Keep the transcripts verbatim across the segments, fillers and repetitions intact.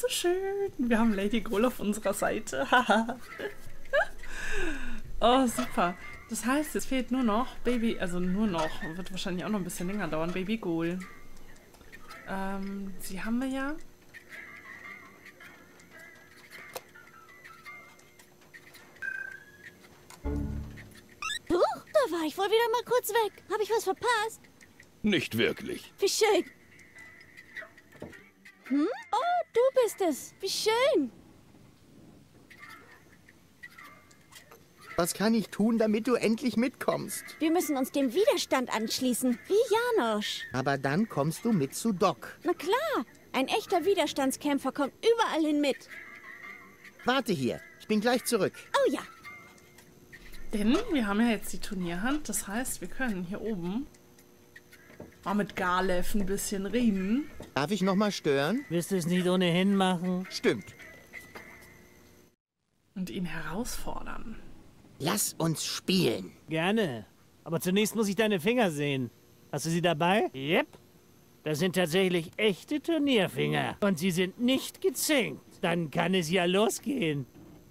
so schön. Wir haben Lady Goal auf unserer Seite. Oh, super. Das heißt, es fehlt nur noch Baby, also nur noch, wird wahrscheinlich auch noch ein bisschen länger dauern, Baby Goal. Ähm, sie haben wir ja. Huch, da war ich wohl wieder mal kurz weg. Habe ich was verpasst? Nicht wirklich. Wie schön. Hm? Oh, du bist es. Wie schön. Was kann ich tun, damit du endlich mitkommst? Wir müssen uns dem Widerstand anschließen, wie Janosch. Aber dann kommst du mit zu Doc. Na klar, ein echter Widerstandskämpfer kommt überall hin mit. Warte hier, ich bin gleich zurück. Oh ja. Denn wir haben ja jetzt die Turnierhand, das heißt, wir können hier oben mal mit Garlev ein bisschen reden. Darf ich noch mal stören? Wirst du es nicht ohnehin machen? Stimmt. Und ihn herausfordern. Lass uns spielen. Gerne. Aber zunächst muss ich deine Finger sehen. Hast du sie dabei? Yep. Das sind tatsächlich echte Turnierfinger. Und sie sind nicht gezinkt. Dann kann es ja losgehen.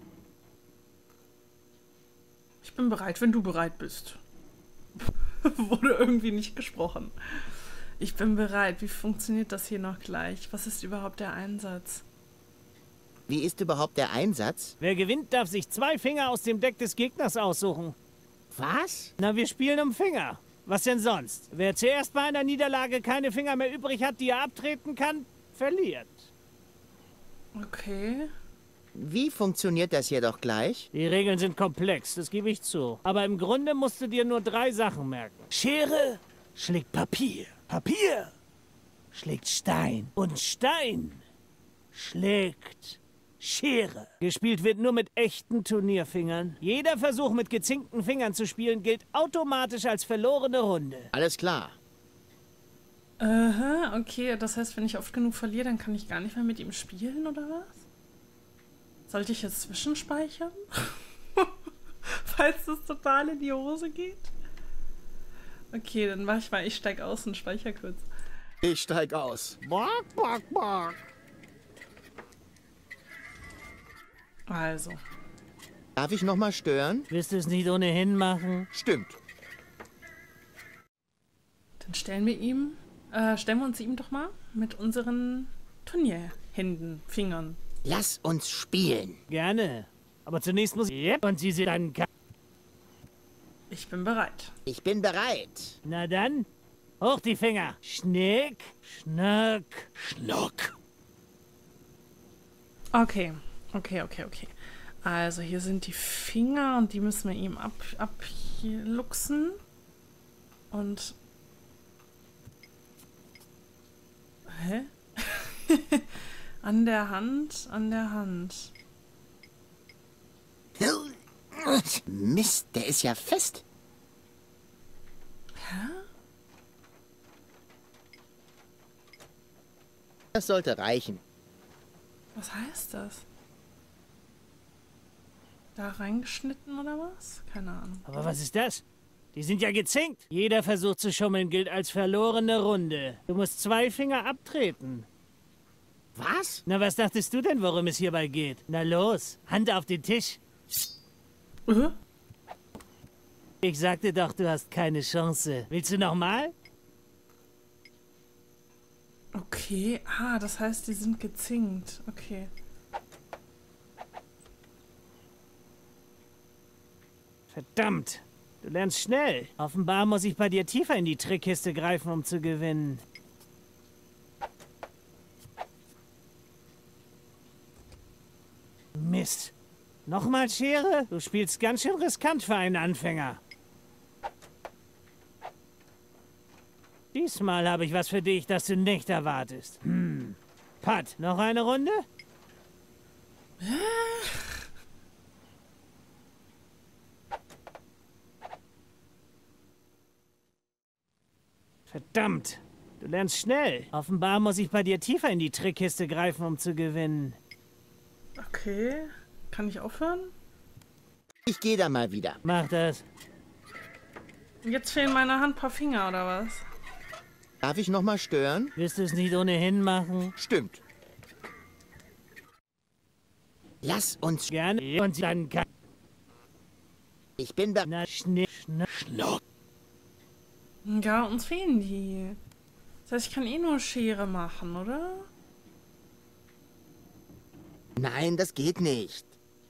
Ich bin bereit, wenn du bereit bist. Wurde irgendwie nicht gesprochen. Ich bin bereit. Wie funktioniert das hier noch gleich? Was ist überhaupt der Einsatz? Wie ist überhaupt der Einsatz? Wer gewinnt, darf sich zwei Finger aus dem Deck des Gegners aussuchen. Was? Na, wir spielen um Finger. Was denn sonst? Wer zuerst bei einer Niederlage keine Finger mehr übrig hat, die er abtreten kann, verliert. Okay. Wie funktioniert das hier doch gleich? Die Regeln sind komplex, das gebe ich zu. Aber im Grunde musst du dir nur drei Sachen merken. Schere schlägt Papier. Papier schlägt Stein. Und Stein schlägt Schere. Gespielt wird nur mit echten Turnierfingern. Jeder Versuch mit gezinkten Fingern zu spielen gilt automatisch als verlorene Runde. Alles klar. Aha, okay. Das heißt, wenn ich oft genug verliere, dann kann ich gar nicht mehr mit ihm spielen, oder was? Sollte ich jetzt zwischenspeichern? Falls das total in die Hose geht? Okay, dann mach ich mal, ich steig aus und speichere kurz. Ich steig aus. Bark, bark, bark. Also. Darf ich noch mal stören? Wirst du es nicht ohnehin machen? Stimmt. Dann stellen wir ihm, äh, stellen wir uns ihm doch mal mit unseren Turnierhänden, Fingern. Lass uns spielen. Gerne. Aber zunächst muss ich... Yep. Und sie sind dann... Ich bin bereit. Ich bin bereit. Na dann, hoch die Finger. Schnick, schnack, schnuck. Okay, okay, okay, okay. Also hier sind die Finger und die müssen wir ihm ab, ab hier luchsen. Und... Hä? An der Hand, an der Hand. Mist, der ist ja fest. Hä? Das sollte reichen. Was heißt das? Da reingeschnitten oder was? Keine Ahnung. Aber was ist das? Die sind ja gezinkt. Jeder Versuch zu schummeln gilt als verlorene Runde. Du musst zwei Finger abtreten. Was? Na, was dachtest du denn, worum es hierbei geht? Na los, Hand auf den Tisch. Uh? Ich sagte doch, du hast keine Chance. Willst du nochmal? Okay, ah, das heißt, die sind gezinkt. Okay. Verdammt, du lernst schnell. Offenbar muss ich bei dir tiefer in die Trickkiste greifen, um zu gewinnen. Mist. Nochmal Schere? Du spielst ganz schön riskant für einen Anfänger. Diesmal habe ich was für dich, das du nicht erwartest. Hm. Pat, noch eine Runde? Verdammt. Du lernst schnell. Offenbar muss ich bei dir tiefer in die Trickkiste greifen, um zu gewinnen. Okay. Kann ich aufhören? Ich gehe da mal wieder. Mach das. Jetzt fehlen meiner Hand ein paar Finger, oder was? Darf ich noch mal stören? Wirst du es nicht ohnehin machen? Stimmt. Lass uns... Gerne. Und dann kann... Ich bin bereit. Na, schnipp, schnapp, schnuck. Ja, uns fehlen die. Das heißt, ich kann eh nur Schere machen, oder? Nein, das geht nicht.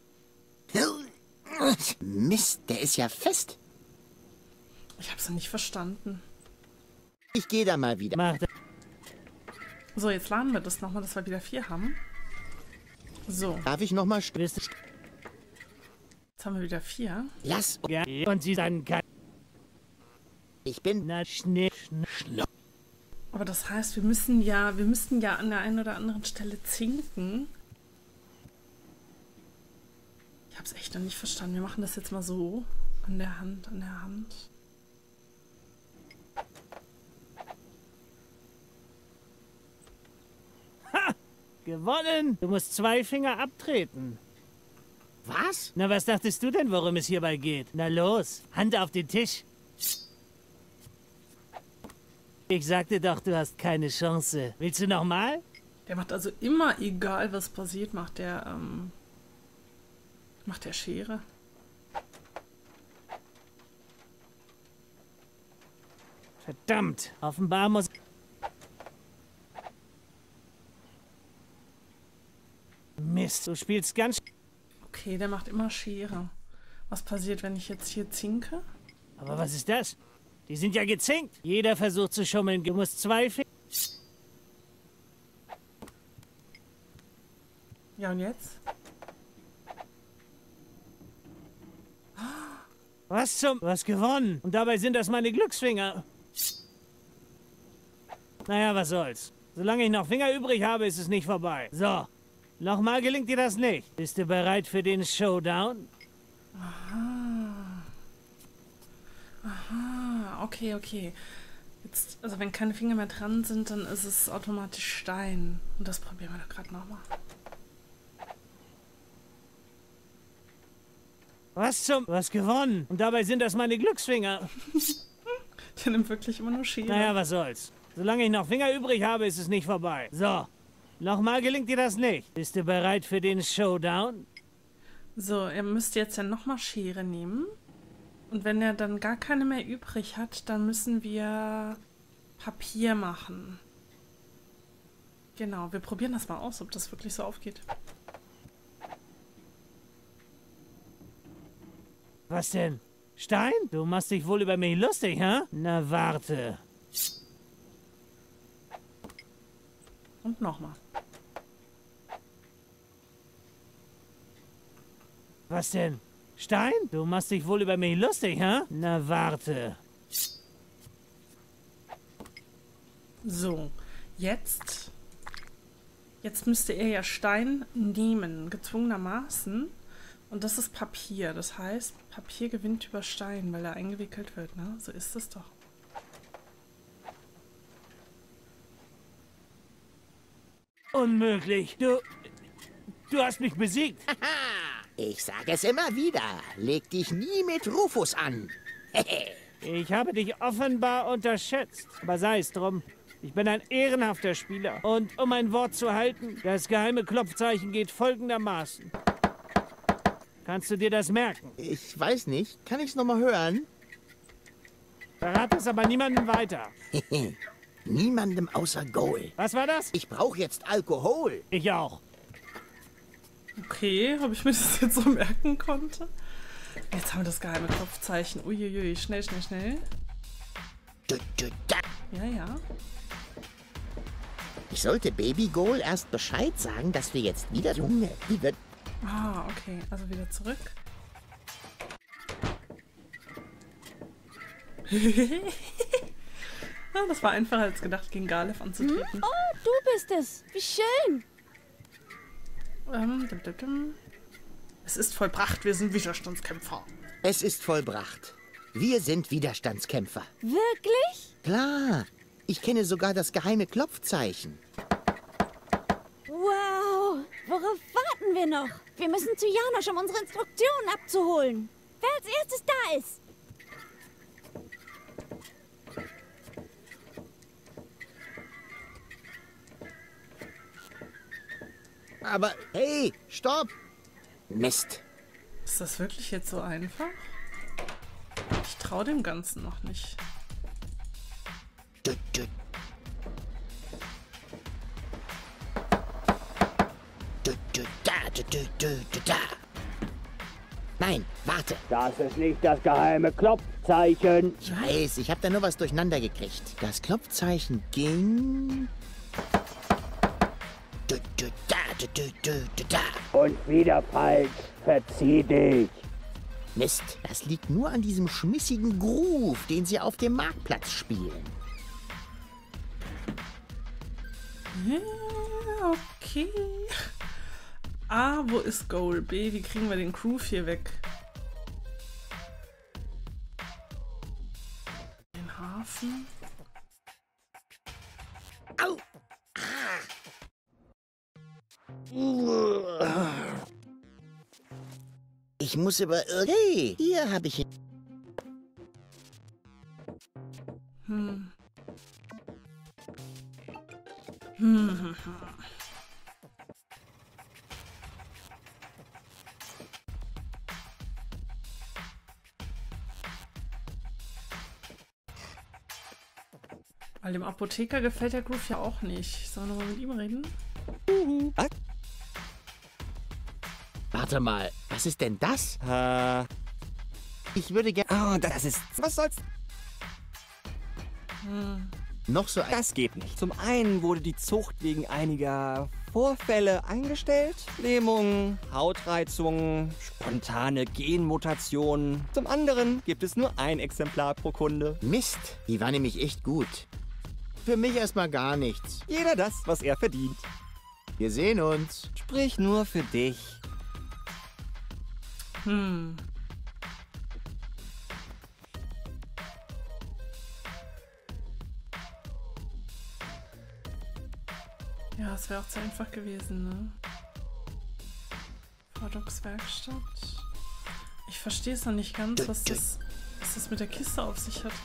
Mist, der ist ja fest. Ich hab's nicht verstanden. Ich gehe da mal wieder. Mach das. So, jetzt laden wir das nochmal, dass wir wieder vier haben. So, Darf ich noch mal... Bist du... jetzt haben wir wieder vier. Lass... Ja. Und sie dann kann... Ich bin... Na, schnipp, schnapp, schnuck. Aber das heißt, wir müssen ja, wir müssen ja an der einen oder anderen Stelle zinken. Ich hab's echt noch nicht verstanden. Wir machen das jetzt mal so. An der Hand, an der Hand. Gewonnen! Du musst zwei Finger abtreten. Was? Na, was dachtest du denn, worum es hierbei geht? Na los, Hand auf den Tisch. Ich sagte doch, du hast keine Chance. Willst du noch mal? Der macht also immer, egal was passiert, macht der, ähm, macht der Schere. Verdammt, offenbar muss... Mist, du spielst ganz... Okay, der macht immer Schere. Was passiert, wenn ich jetzt hier zinke? Aber was ist das? Die sind ja gezinkt. Jeder versucht zu schummeln. Du musst zwei Finger... Ja, und jetzt? Was zum... Du hast gewonnen. Und dabei sind das meine Glücksfinger. Naja, was soll's. Solange ich noch Finger übrig habe, ist es nicht vorbei. So. Nochmal gelingt dir das nicht. Bist du bereit für den Showdown? Aha. Aha, okay, okay. Jetzt, also wenn keine Finger mehr dran sind, dann ist es automatisch Stein. Und das probieren wir doch gerade nochmal. Was zum... Du hast gewonnen. Und dabei sind das meine Glücksfinger. Der nimmt wirklich immer nur Schere. Naja, was soll's. Solange ich noch Finger übrig habe, ist es nicht vorbei. So. Nochmal gelingt dir das nicht. Bist du bereit für den Showdown? So, er müsste jetzt ja nochmal Schere nehmen. Und wenn er dann gar keine mehr übrig hat, dann müssen wir Papier machen. Genau, wir probieren das mal aus, ob das wirklich so aufgeht. Was denn? Stein? Du machst dich wohl über mich lustig, hä? Na, warte. Und nochmal. Was denn? Stein? Du machst dich wohl über mich lustig, hä? Na, warte. So, jetzt. Jetzt müsste er ja Stein nehmen, gezwungenermaßen. Und das ist Papier. Das heißt, Papier gewinnt über Stein, weil er eingewickelt wird, ne? So ist es doch. Unmöglich. Du... Du hast mich besiegt. Ich sage es immer wieder. Leg dich nie mit Rufus an. Ich habe dich offenbar unterschätzt. Aber sei es drum. Ich bin ein ehrenhafter Spieler. Und um ein Wort zu halten, das geheime Klopfzeichen geht folgendermaßen. Kannst du dir das merken? Ich weiß nicht. Kann ich's noch mal hören? Verrat es aber niemandem weiter. Niemandem außer Goal. Was war das? Ich brauche jetzt Alkohol. Ich auch. Okay, ob ich mir das jetzt so merken konnte. Jetzt haben wir das geheime Kopfzeichen. Uiuiui, schnell, schnell, schnell. Du, du, da. Ja, ja. Ich sollte Baby Goal erst Bescheid sagen, dass wir jetzt wieder Junge. Die wird... Ah, okay. Also wieder zurück. Ja, das war einfacher als gedacht, gegen Galef anzutreten. Oh, du bist es. Wie schön. Ähm, dim, dim, dim. Es ist vollbracht, wir sind Widerstandskämpfer. Es ist vollbracht. Wir sind Widerstandskämpfer. Wirklich? Klar. Ich kenne sogar das geheime Klopfzeichen. Wow. Worauf warten wir noch? Wir müssen zu Janosch, um unsere Instruktionen abzuholen. Wer als erstes da ist. Aber hey, stopp! Mist. Ist das wirklich jetzt so einfach? Ich traue dem Ganzen noch nicht. Du, du. Du, du, da, du, du, du, du, da. Nein, warte. Das ist nicht das geheime Klopfzeichen. Ich weiß, ich habe da nur was durcheinander gekriegt. Das Klopfzeichen ging... Du, du, da, du, du, du, du, da. Und wieder falsch. Verzieh dich. Mist, das liegt nur an diesem schmissigen Groove, den sie auf dem Marktplatz spielen. Ja, okay. A, wo ist Goal? B, wie kriegen wir den Groove hier weg? Den Hafen. Au! Ich muss über... Hey, hier habe ich... Hm. Hm, hm, hm. Weil dem Apotheker gefällt der Groove ja auch nicht. Sollen wir nochmal mit ihm reden? Warte mal, was ist denn das? Äh, Ich würde gerne... oh, das ist... Was soll's? Hm. Noch so ein... Das geht nicht. Zum einen wurde die Zucht wegen einiger Vorfälle eingestellt. Lähmungen, Hautreizungen, spontane Genmutationen. Zum anderen gibt es nur ein Exemplar pro Kunde. Mist, die war nämlich echt gut. Für mich erstmal gar nichts. Jeder das, was er verdient. Wir sehen uns. Sprich nur für dich. Hm. Ja, es wäre auch zu einfach gewesen, ne? Vordocs Werkstatt. Ich verstehe es noch nicht ganz, was das, was das mit der Kiste auf sich hat.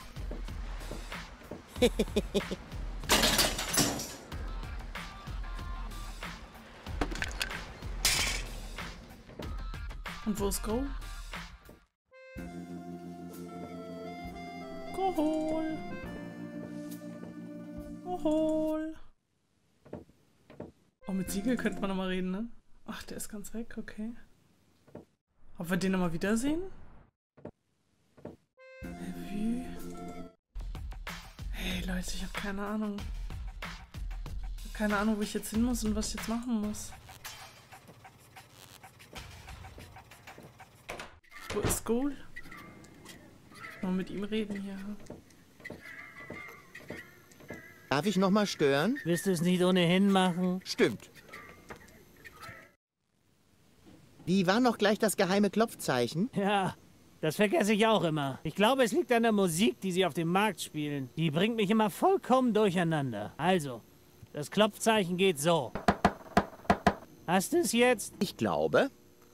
Und wo ist Go? Go hol! Go hol! Oh, mit Siegel könnte man nochmal reden, ne? Ach, der ist ganz weg, okay. Ob wir den nochmal wiedersehen? Wie? Hey Leute, ich habe keine Ahnung. Ich habe keine Ahnung, wo ich jetzt hin muss und was ich jetzt machen muss. Wo ist Goal? Mal mit ihm reden hier. Darf ich noch mal stören? Willst du es nicht ohnehin machen? Stimmt. Wie war noch gleich das geheime Klopfzeichen? Ja, das vergesse ich auch immer. Ich glaube, es liegt an der Musik, die sie auf dem Markt spielen. Die bringt mich immer vollkommen durcheinander. Also, das Klopfzeichen geht so. Hast du es jetzt? Ich glaube.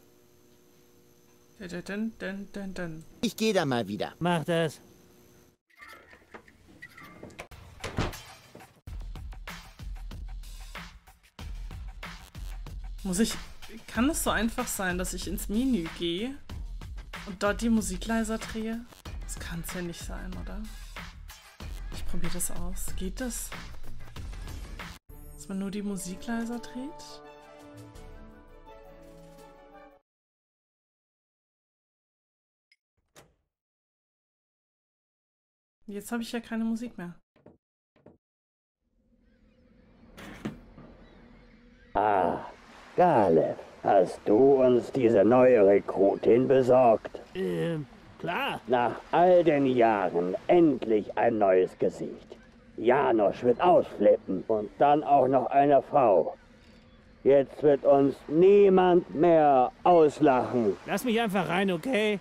Dun, dun, dun, dun, dun. Ich gehe da mal wieder. Mach das. Muss ich... Kann es so einfach sein, dass ich ins Menü gehe und dort die Musik leiser drehe? Das kann es ja nicht sein, oder? Ich probiere das aus. Geht das? Dass man nur die Musik leiser dreht? Jetzt habe ich ja keine Musik mehr. Ah, Galef, hast du uns diese neue Rekrutin besorgt? Ähm, klar. Nach all den Jahren endlich ein neues Gesicht. Janosch wird ausflippen und dann auch noch eine Frau. Jetzt wird uns niemand mehr auslachen. Lass mich einfach rein, okay?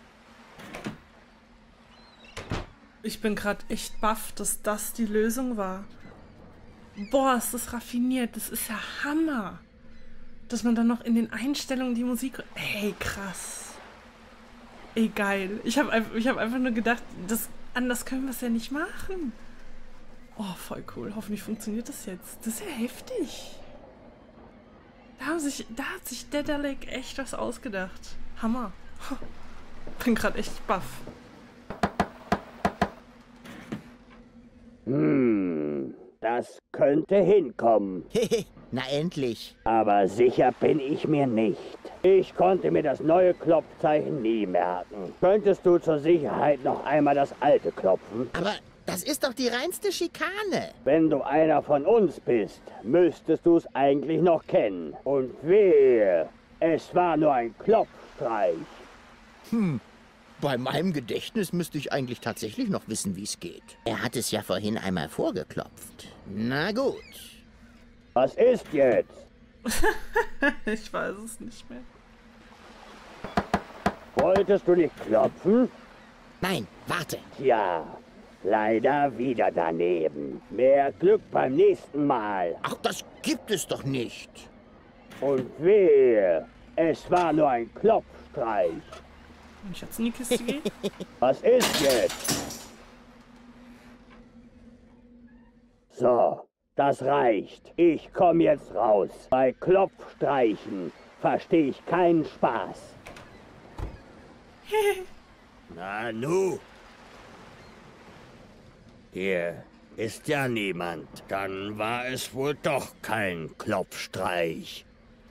Ich bin gerade echt baff, dass das die Lösung war. Boah, ist das raffiniert. Das ist ja Hammer. Dass man dann noch in den Einstellungen die Musik... Ey, krass. Ey, geil. Ich habe ich hab einfach nur gedacht, das, anders können wir es ja nicht machen. Oh, voll cool. Hoffentlich funktioniert das jetzt. Das ist ja heftig. haben sich, da hat sich Daedalic echt was ausgedacht. Hammer. Bin gerade echt baff. Hm, das könnte hinkommen. Na endlich. Aber sicher bin ich mir nicht. Ich konnte mir das neue Klopfzeichen nie merken. Könntest du zur Sicherheit noch einmal das alte klopfen? Aber das ist doch die reinste Schikane. Wenn du einer von uns bist, müsstest du es eigentlich noch kennen. Und wehe, es war nur ein Klopfstreich. Hm, bei meinem Gedächtnis müsste ich eigentlich tatsächlich noch wissen, wie es geht. Er hat es ja vorhin einmal vorgeklopft. Na gut. Was ist jetzt? Ich weiß es nicht mehr. Wolltest du nicht klopfen? Nein, warte. Tja, leider wieder daneben. Mehr Glück beim nächsten Mal. Ach, das gibt es doch nicht. Und wehe, es war nur ein Klopfstreich. Wenn ich jetzt in die Kiste gehe? Was ist jetzt? So, das reicht. Ich komme jetzt raus. Bei Klopfstreichen verstehe ich keinen Spaß. Na nu. Hier ist ja niemand. Dann war es wohl doch kein Klopfstreich.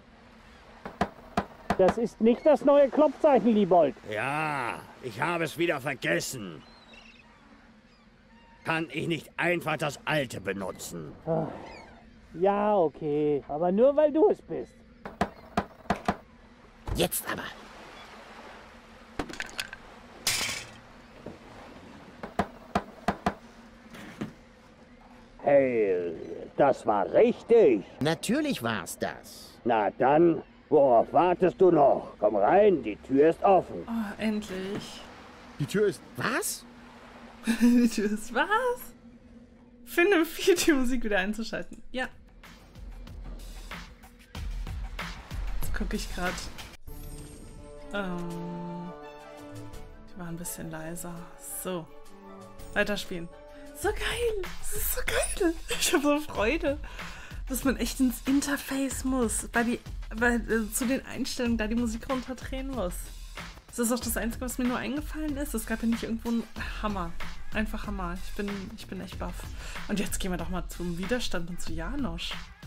Das ist nicht das neue Klopfzeichen, Liebold. Ja, ich habe es wieder vergessen. Kann ich nicht einfach das alte benutzen? Ja, okay. Aber nur, weil du es bist. Jetzt aber. Hey, das war richtig. Natürlich war's das. Na dann, worauf wartest du noch? Komm rein, die Tür ist offen. Oh, endlich. Die Tür ist... Was? Die Tür ist was? Finde viel, die Musik wieder einzuschalten. Ja. Jetzt gucke ich gerade. Ähm, die war ein bisschen leiser. So. Weiterspielen. So geil! Das ist so geil! Ich habe so Freude, dass man echt ins Interface muss, bei die, bei, äh, zu den Einstellungen da die Musik runterdrehen muss. Das ist auch das Einzige, was mir nur eingefallen ist. Es gab ja nicht irgendwo einen Hammer. Einfach Hammer. Ich bin, ich bin echt baff. Und jetzt gehen wir doch mal zum Widerstand und zu Janosch.